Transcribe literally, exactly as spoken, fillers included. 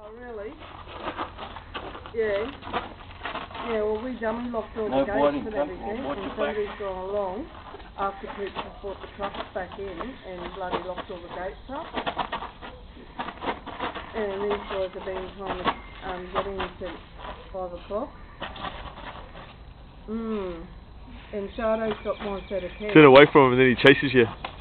Oh, really? Yeah. Yeah, well, we dummy locked all No the gates boarding, and come everything, on, and back. somebody's gone along after people have brought the trucks back in and bloody locked all the gates up. And these boys have been trying to um, get in since five o'clock. Mmm. And Shado's got my set of cats. Turn away from him and then he chases you.